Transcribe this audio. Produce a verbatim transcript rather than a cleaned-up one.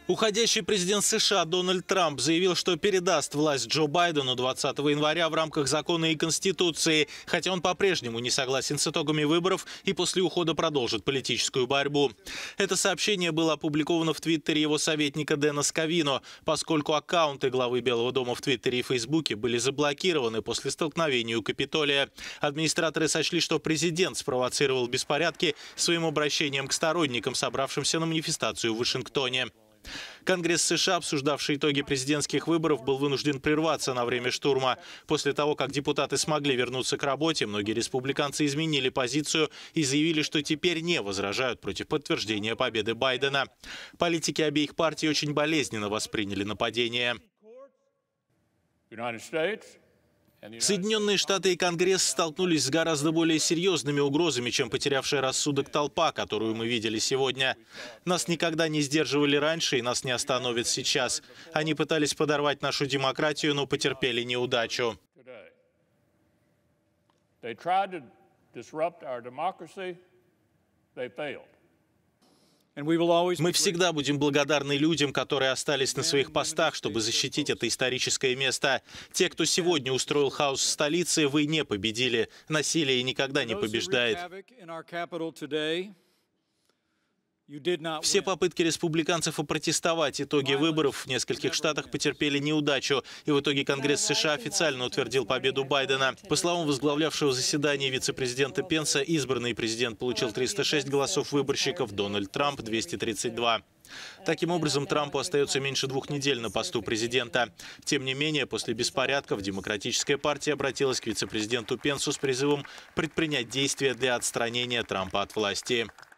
Уходящий президент США Дональд Трамп заявил, что передаст власть Джо Байдену двадцатого января в рамках закона и Конституции, хотя он по-прежнему не согласен с итогами выборов и после ухода продолжит политическую борьбу. Это сообщение было опубликовано в Твиттере его советника Дэна Скавино, поскольку аккаунты главы Белого дома в Твиттере и Фейсбуке были заблокированы после столкновения у Капитолия. Администраторы сочли, что президент спровоцировал беспорядки своим обращением к сторонникам, собравшимся на манифестацию в Вашингтоне. Конгресс США, обсуждавший итоги президентских выборов, был вынужден прерваться на время штурма. После того, как депутаты смогли вернуться к работе, многие республиканцы изменили позицию и заявили, что теперь не возражают против подтверждения победы Байдена. Политики обеих партий очень болезненно восприняли нападение. Соединенные Штаты и Конгресс столкнулись с гораздо более серьезными угрозами, чем потерявшая рассудок толпа, которую мы видели сегодня. Нас никогда не сдерживали раньше, и нас не остановят сейчас. Они пытались подорвать нашу демократию, но потерпели неудачу. Мы всегда будем благодарны людям, которые остались на своих постах, чтобы защитить это историческое место. Те, кто сегодня устроил хаос в столице, вы не победили. Насилие никогда не побеждает. Все попытки республиканцев опротестовать итоги выборов в нескольких штатах потерпели неудачу, и в итоге Конгресс США официально утвердил победу Байдена. По словам возглавлявшего заседание вице-президента Пенса, избранный президент получил триста шесть голосов выборщиков, Дональд Трамп – двести тридцать два. Таким образом, Трампу остается меньше двух недель на посту президента. Тем не менее, после беспорядков Демократическая партия обратилась к вице-президенту Пенсу с призывом предпринять действия для отстранения Трампа от власти.